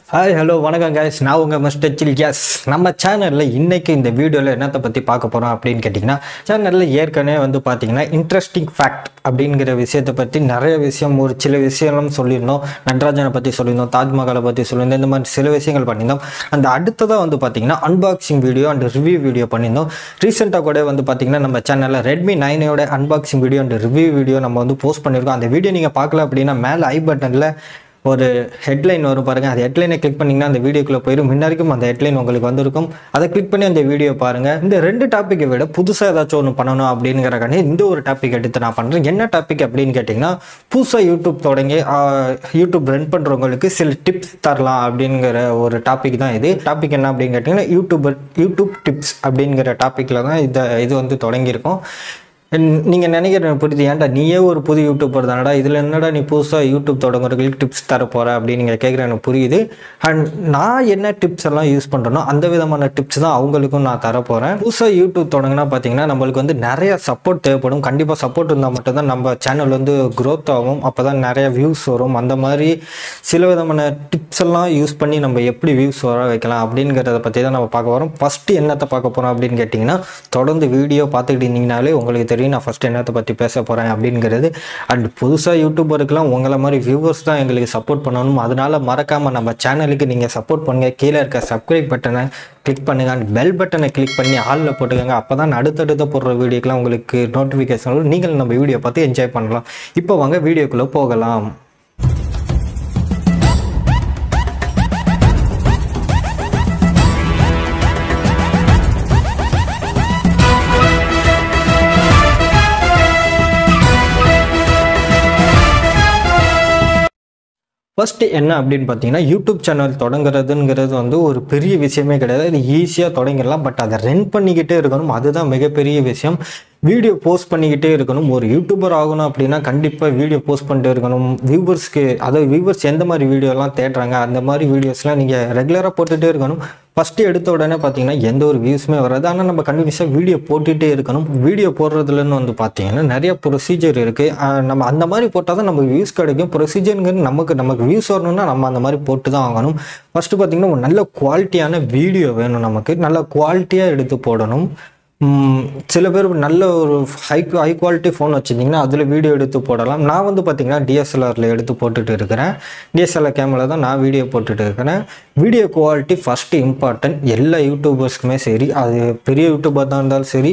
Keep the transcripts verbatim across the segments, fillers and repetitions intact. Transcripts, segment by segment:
Hi hello வணக்கம் guys, நான் உங்கள் மிஸ்டர் சில். எஸ், நம்ம சேனலில் இன்றைக்கி இந்த வீடியோவில் என்னத்தை பற்றி பார்க்க போகிறோம் அப்படின்னு கேட்டிங்கன்னா, சேனலில் ஏற்கனவே வந்து பார்த்திங்கன்னா இன்ட்ரெஸ்டிங் ஃபேக்ட் அப்படிங்கிற விஷயத்தை பற்றி நிறைய விஷயம், ஒரு சில விஷயங்களும் சொல்லியிருந்தோம். நடராஜனை பற்றி சொல்லியிருந்தோம், தாஜ்மஹாலை பற்றி சொல்லியிருந்தோம், இந்த மாதிரி சில விஷயங்கள் பண்ணியிருந்தோம். அந்த அடுத்ததாக வந்து பார்த்திங்கன்னா unboxing video and review video பண்ணியிருந்தோம். ரீசெண்டாக கூட வந்து பார்த்திங்கன்னா நம்ம சேனலில் ரெட்மி நைனோட unboxing video and review video நம்ம வந்து போஸ்ட் பண்ணியிருக்கோம். அந்த வீடியோ நீங்கள் பார்க்கல அப்படின்னா மேலே ஐ பட்டனில் ஒரு ஹெட்லைன் வரும் பாருங்கள். அந்த ஹெட்லைனை கிளிக் பண்ணிங்கன்னா அந்த வீடியோக்குள்ளே போயிடும். முன்னாடிக்கும் அந்த ஹெட்லைன் உங்களுக்கு வந்திருக்கும். அதை கிளிக் பண்ணி அந்த வீடியோ பாருங்கள். இந்த ரெண்டு டாப்பிக்கை விட புதுசாக ஏதாச்சும் ஒன்று பண்ணணும் அப்படிங்கிறக்காண்டி இந்த ஒரு டாபிக் எடுத்து நான் பண்ணுறேன். என்ன டாபிக் அப்படின்னு கேட்டிங்கன்னா, புதுசாக யூடியூப் தொடங்கி யூடியூப் ரன் பண்ணுறவங்களுக்கு சில டிப்ஸ் தரலாம் அப்படிங்கிற ஒரு டாபிக் தான் இது. டாபிக் என்ன அப்படின்னு கேட்டிங்கன்னா, யூடியூப் யூடியூப் டிப்ஸ் அப்படிங்கிற டாப்பிக்கில் தான் இதை இது வந்து தொடங்கியிருக்கோம். நீங்கள் நினைக்கிற புரியுது, ஏன்டா நீயே ஒரு புது யூடியூபர் தானடா, இதில் என்னடா நீ புதுசாக யூடியூப் தொடங்குறவங்களுக்கு டிப்ஸ் தர போகிற அப்படின்னு நீங்கள் கேட்குற எனக்கு புரியுது. அண்ட் நான் என்ன டிப்ஸ் எல்லாம் யூஸ் பண்ணுறேனோ அந்த விதமான டிப்ஸ் தான் அவங்களுக்கும் நான் தர போகிறேன். புதுசாக யூடியூப் தொடங்கினா பார்த்தீங்கன்னா நம்மளுக்கு வந்து நிறைய சப்போர்ட் தேவைப்படும். கண்டிப்பாக சப்போர்ட் இருந்தால் மட்டும்தான் நம்ம சேனல் வந்து க்ரோத் ஆகும், அப்போ தான் நிறைய வியூஸ் வரும். அந்த மாதிரி சில விதமான டிப்ஸ் எல்லாம் யூஸ் பண்ணி நம்ம எப்படி வியூஸ் வர வைக்கலாம் அப்படிங்கிறத பற்றி தான் நம்ம பார்க்க போகிறோம். ஃபஸ்ட்டு என்னத்தை பார்க்க போகிறோம் அப்படின்னு கேட்டிங்கன்னா, தொடர்ந்து வீடியோ பார்த்துக்கிட்டு இருந்தீங்கனாலே உங்களுக்கு நான் ஃபர்ஸ்ட் என்னத்தை பற்றி பேச போகிறேன் அப்படிங்கிறது. அண்ட் புதுசாக யூடியூபருக்குலாம் உங்களை மாதிரி வியூவர்ஸ் தான் எங்களுக்கு சப்போர்ட் பண்ணணும். அதனால மறக்காமல் நம்ம சேனலுக்கு நீங்கள் சப்போர்ட் பண்ணுங்கள். கீழே இருக்க சப்ஸ்கிரைப் பட்டனை கிளிக் பண்ணுங்கள், அண்ட் பெல் பட்டனை கிளிக் பண்ணி ஆளில் போட்டுக்கோங்க. அப்போ தான் அடுத்தடுத்த போடுற வீடியோக்கெலாம் உங்களுக்கு நோட்டிஃபிகேஷன் வரும். நீங்கள் நம்ம வீடியோ பார்த்து என்ஜாய் பண்ணலாம். இப்போ வாங்க வீடியோக்குள்ளே போகலாம். ஃபர்ஸ்ட் என்ன அப்படின்னு பார்த்தீங்கன்னா, யூடியூப் சேனல் தொடங்குறதுங்கிறது வந்து ஒரு பெரிய விஷயமே கிடையாது. இது ஈஸியாக தொடங்கிடலாம். பட் அதை ரன் பண்ணிக்கிட்டே இருக்கணும், அதுதான் மிகப்பெரிய விஷயம். வீடியோ போஸ்ட் பண்ணிக்கிட்டே இருக்கணும். ஒரு யூடியூபர் ஆகணும் அப்படின்னா கண்டிப்பாக வீடியோ போஸ்ட் பண்ணிட்டே இருக்கணும். வியூவர்ஸ்க்கு, அதாவது வியூவர்ஸ் எந்த மாதிரி வீடியோலாம் தேடுறாங்க அந்த மாதிரி வீடியோஸ்லாம் நீங்கள் ரெகுலராக போட்டுகிட்டே இருக்கணும். ஃபஸ்ட்டு எடுத்த உடனே பார்த்தீங்கன்னா எந்த ஒரு வியூஸுமே வராது. ஆனால் நம்ம கண்டினியூஸாக வீடியோ போட்டுகிட்டே இருக்கணும். வீடியோ போடுறதுலன்னு வந்து பார்த்தீங்கன்னா நிறைய ப்ரொசீஜர் இருக்குது. நம்ம அந்த மாதிரி போட்டால் தான் நமக்கு வியூஸ் கிடைக்கும். ப்ரொசீஜருங்கிறது நமக்கு நமக்கு வியூஸ் வரணும்னா நம்ம அந்த மாதிரி போட்டு தான் ஆகணும். ஃபஸ்ட்டு பார்த்தீங்கன்னா ஒரு நல்ல குவாலிட்டியான வீடியோ வேணும். நமக்கு நல்ல குவாலிட்டியாக எடுத்து போடணும். சில பேர் நல்ல ஒரு ஹை ஹை குவாலிட்டி ஃபோன் வச்சுருந்தீங்கன்னா அதில் வீடியோ எடுத்து போடலாம். நான் வந்து பார்த்திங்கன்னா டிஎஸ்எல்ஆரில் எடுத்து போட்டுட்டு இருக்கிறேன். டிஎஸ்எல்ஆர் கேமரா தான் நான் வீடியோ போட்டுட்டு இருக்கிறேன். Video quality first important. எல்லா யூடியூபர்ஸ்க்குமே சரி, அது பெரிய யூடியூபர் தான் இருந்தாலும் சரி,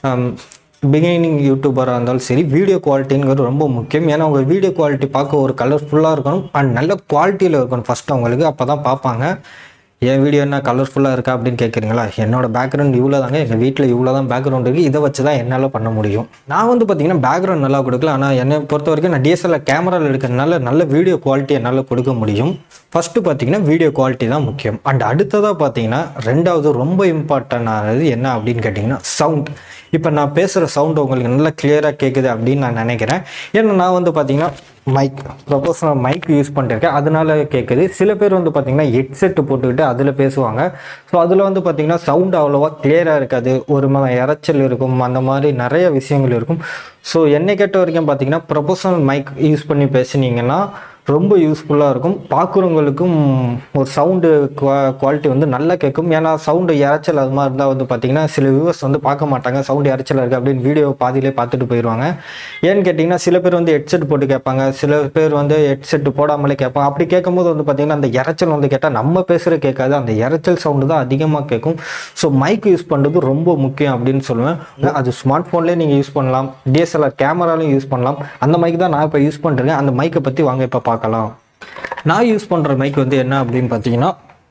பிகினிங் யூடியூபராக இருந்தாலும் சரி, வீடியோ குவாலிட்டிங்கிறது ரொம்ப முக்கியம். ஏன்னா உங்கள் வீடியோ குவாலிட்டி பார்க்க ஒரு கலர்ஃபுல்லாக இருக்கணும் அண்ட் நல்ல குவாலிட்டியில் இருக்கணும் ஃபஸ்ட்டு அவங்களுக்கு. அப்போ தான் பார்ப்பாங்க. என் வீடியோ என்ன கலர்ஃபுல்லாக இருக்கா அப்படின்னு கேட்குறீங்களா? என்னோட பேக்ரவுண்ட் இவ்வளோ தாங்க, எங்கள் வீட்டில் இவ்வளோ தான் பேக்ரவுண்ட் இருக்குது. இதை வச்சு தான் என்னால் பண்ண முடியும். நான் வந்து பார்த்திங்கன்னா பேக்ரவுண்ட் நல்லா கொடுக்கல, ஆனால் என்னை பொறுத்த வரைக்கும் நான் டிஎஸ்எல்ஆர் கேமராவில் எடுக்கிறதுனால நல்ல வீடியோ குவாலிட்டி என்னால் கொடுக்க முடியும். ஃபஸ்ட்டு பார்த்திங்கன்னா வீடியோ குவாலிட்டி தான் முக்கியம். அண்ட் அடுத்ததாக பார்த்திங்கன்னா ரெண்டாவது ரொம்ப இம்பார்ட்டண்டானது என்ன அப்படின்னு கேட்டிங்கன்னா சவுண்ட். இப்போ நான் பேசுகிற சவுண்டு உங்களுக்கு நல்லா கிளியராக கேட்குது அப்படின்னு நான் நினைக்கிறேன். ஏன்னா நான் வந்து பார்த்திங்கன்னா மைக் ப்ரொஃபஷனல் மைக் யூஸ் பண்ணிருக்கேன், அதனால கேட்குது. சில பேர் வந்து பார்த்திங்கன்னா ஹெட்செட்டு போட்டுக்கிட்டு அதில் பேசுவாங்க. ஸோ அதில் வந்து பார்த்திங்கன்னா சவுண்டு அவ்வளோவா கிளியராக இருக்காது, ஒரு மாதிரி இறைச்சல் இருக்கும், அந்த மாதிரி நிறைய விஷயங்கள் இருக்கும். ஸோ என்னை கேட்ட வரைக்கும் பார்த்திங்கன்னா ப்ரொஃபஷனல் மைக் யூஸ் பண்ணி பேசுனீங்கன்னா ரொம்ப யூஸ்ஃபுல்லாக இருக்கும். பார்க்குறவங்களுக்கும் ஒரு சவுண்டு குவா குவாலிட்டி வந்து நல்லா கேட்கும். ஏன்னா சவுண்டு இறைச்சல் அது மாதிரி இருந்தால் வந்து பார்த்திங்கன்னா சில வியூவர்ஸ் வந்து பார்க்க மாட்டாங்க. சவுண்டு இறைச்சலாக இருக்குது அப்படின்னு வீடியோ பாதியிலே பார்த்துட்டு போயிடுவாங்க. ஏன்னு கேட்டிங்கன்னா சில பேர் வந்து ஹெட்செட் போட்டு கேட்பாங்க, சில பேர் வந்து ஹெட்செட் போடாமலே கேட்பாங்க. அப்படி கேட்கும்போது வந்து பார்த்திங்கன்னா அந்த இறைச்சல் வந்து கேட்டால் நம்ம பேசுகிற கேட்காது, அந்த இறைச்சல் சவுண்டு தான் அதிகமாக கேட்கும். ஸோ மைக் யூஸ் பண்ணுறது ரொம்ப முக்கியம் அப்படின்னு சொல்லுவேன். அது ஸ்மார்ட் ஃபோன்லேயே நீங்கள் யூஸ் பண்ணலாம், டிஎஸ்எல்ஆர் கேமராலையும் யூஸ் பண்ணலாம். அந்த மைக் தான் நான் இப்போ யூஸ் பண்ணுறேன். அந்த மைக்கை பற்றி வாங்க இப்போ பார்க்கலாம். நான் யூஸ் பண்ணுற மைக் வந்து என்ன அப்படின்னு பார்த்தீங்கன்னா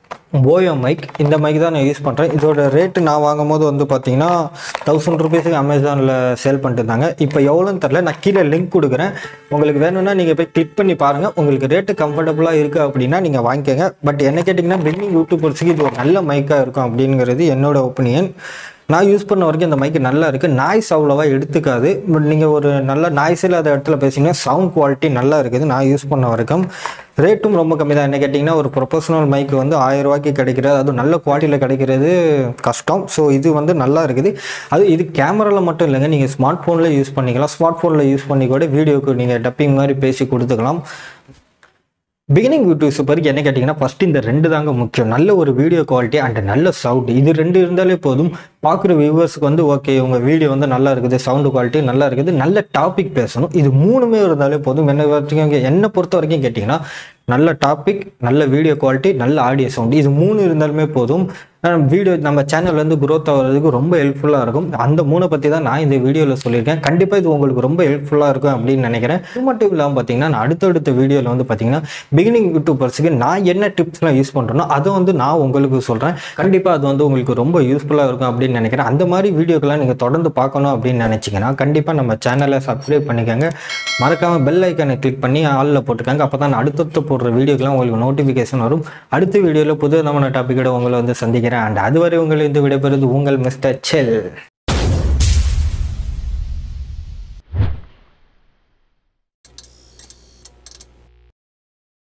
போயோ மைக். இந்த மைக் தான் நான் யூஸ் பண்ணுறேன். இதோட ரேட்டு நான் வாங்கும் போது வந்து பார்த்தீங்கன்னா தௌசண்ட் ருபீஸுக்கு அமேசானில் சேல் பண்ணிட்டு இருந்தாங்க. இப்போ எவ்வளோன்னு தெரில, நான் கீழே லிங்க் கொடுக்குறேன். உங்களுக்கு வேணும்னா நீங்கள் போய் கிளிக் பண்ணி பாருங்கள். உங்களுக்கு ரேட்டு கம்ஃபர்டபுளாக இருக்குது அப்படின்னா நீங்கள் வாங்கிக்கோங்க. பட் என்ன கேட்டிங்கன்னா பிகினிங் யூடியூபர்ஸுக்கு இது ஒரு நல்ல மைக்காக இருக்கும் அப்படிங்கிறது என்னோட ஒப்பீனியன். நான் யூஸ் பண்ண வரைக்கும் அந்த மைக்கு நல்லா இருக்குது. நாய்ஸ் அவ்வளோவா எடுத்துக்காது. பட் நீங்கள் ஒரு நல்ல நாய்ஸ் இல்லாத இடத்துல பேசிங்கன்னா சவுண்ட் குவாலிட்டி நல்லா இருக்குது நான் யூஸ் பண்ண வரைக்கும். ரேட்டும் ரொம்ப கம்மி தான். என்ன கேட்டிங்கன்னா ஒரு ப்ரொஃபஷனல் மைக்கு வந்து ஆயிரம் ரூபாய்க்கு கிடைக்கிறது, அதுவும் நல்ல குவாலிட்டியில் கிடைக்கிறது கஷ்டம். ஸோ இது வந்து நல்லா இருக்குது. அது இது கேமராவில் மட்டும் இல்லைங்க, நீங்கள் ஸ்மார்ட் ஃபோனில் யூஸ் பண்ணிக்கலாம். ஸ்மார்ட் ஃபோனில் யூஸ் பண்ணி கூட வீடியோக்கு நீங்கள் டப்பிங் மாதிரி பேசி கொடுத்துக்கலாம். பிகினிங் யூடியூபருக்கு என்ன கேட்டிங்கன்னா ஃபஸ்ட்டு இந்த ரெண்டு தாங்க முக்கியம். நல்ல ஒரு வீடியோ குவாலிட்டி அண்ட் நல்ல சவுண்ட், இது ரெண்டு இருந்தாலே போதும். பார்க்குற வியூவர்ஸுக்கு வந்து ஓகே உங்கள் வீடியோ வந்து நல்லா இருக்குது, சவுண்டு குவாலிட்டி நல்லா இருக்குது, நல்ல டாபிக் பேசணும், இது மூணுமே இருந்தாலே போதும். என்ன வரைக்கும் என்னை பொறுத்த வரைக்கும் கேட்டிங்கன்னா நல்ல டாபிக், நல்ல வீடியோ குவாலிட்டி, நல்ல ஆடியோ சவுண்ட், இது மூணு இருந்தாலுமே போதும். வீடியோ நம்ம சேனல் வந்து குரோத் ஆகிறதுக்கு ரொம்ப ஹெல்ப்ஃபுல்லாக இருக்கும். அந்த மூணை பற்றி தான் நான் இந்த வீடியோவில் சொல்லியிருக்கேன். கண்டிப்பாக இது உங்களுக்கு ரொம்ப ஹெல்ப்ஃபுல்லாக இருக்கும் அப்படின்னு நினைக்கிறேன். இது மட்டும் இல்லாமல் பார்த்தீங்கன்னா நான் அடுத்தடுத்த வீடியோவில் வந்து பார்த்தீங்கன்னா பிகினிங் யூடியூபர்ஸுக்கு நான் என்ன டிப்ஸ்லாம் யூஸ் பண்ணுறேனோ அதை வந்து நான் உங்களுக்கு சொல்கிறேன். கண்டிப்பாக அது வந்து உங்களுக்கு ரொம்ப யூஸ்ஃபுல்லாக இருக்கும் அப்படின்னு நினைக்கிறேன். அந்த மாதிரி வீடியோக்கெல்லாம் நீங்கள் தொடர்ந்து பார்க்கணும் அப்படின்னு நினச்சிங்கன்னா கண்டிப்பாக நம்ம சேனலை சப்ஸ்கிரைப் பண்ணிக்கோங்க. மறக்காமல் பெல் ஐக்கானை கிளிக் பண்ணி ஆளில் போட்டுக்காங்க. அப்போ தான் அடுத்தடுத்து போடுற வீடியோக்கெல்லாம் உங்களுக்கு நோட்டிஃபிகேஷன் வரும். அடுத்த வீடியோவில் புது நம்ம டாப்பிக்கோட உங்களை வந்து சந்திக்கிறேன். அண்ட் அதுவரை உங்களை வந்து விடைபெறுவது உங்கள் மிஸ்டர் செல்.